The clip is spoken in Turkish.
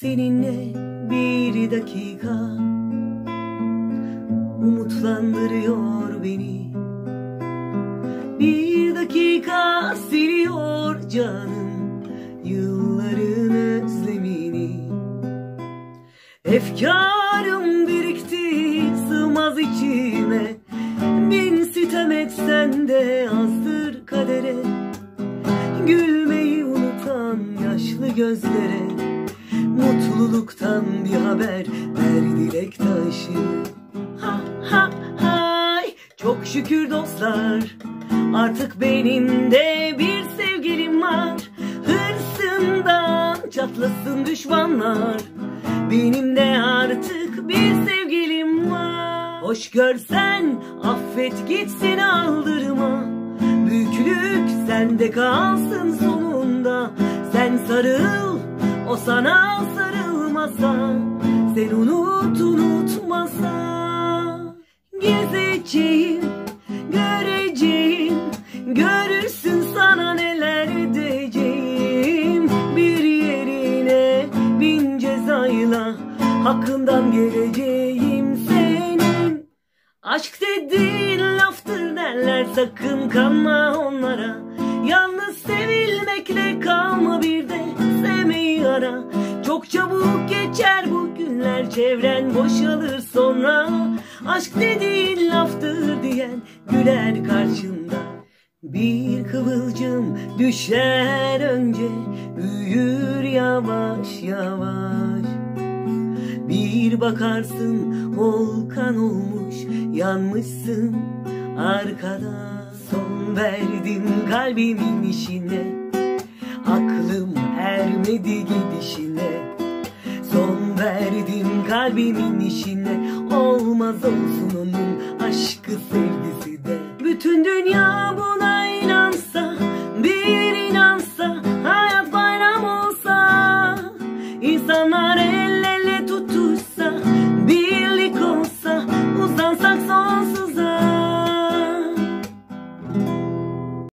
Seninle bir dakika umutlandırıyor beni. Bir dakika siliyor canım yılların özlemini. Efkarım birikti sığmaz içime. Bin sitem etsen de azdır kadere. Gülmeyi unutan yaşlı gözlere mutluluktan bir haber ver dilek taşı. Ha ha hay, çok şükür dostlar, artık benim de bir sevgilim var. Hırsından çatlasın düşmanlar, benim de artık bir sevgilim var. Hoş görsen affet gitsin aldırma, büyüklük sende kalsın sonunda. Sen sarıl, o sana sarılmasa, sen unutmasa. Gezeceğim, göreceğim, görürsün sana neler edeceğim. Bir yerine bin cezayla hakkından geleceğim senin. Aşk dediğin laftır derler, sakın kanma onlara. Yalnız sevilmekle kalma, bir de sevmeyi ara. Çok çabuk geçer bu günler, çevren boşalır sonra. Aşk dediğin laftır diyen güler karşında. Bir kıvılcım düşer önce, büyür yavaş yavaş. Bir bakarsın volkan olmuş, yanmışsın arkada. Son verdim kalbimin işine, aklım ermedi gidişine. Son verdim kalbimin işine, olmaz olsun onun aşkı sevgisi de. Bütün dünya buna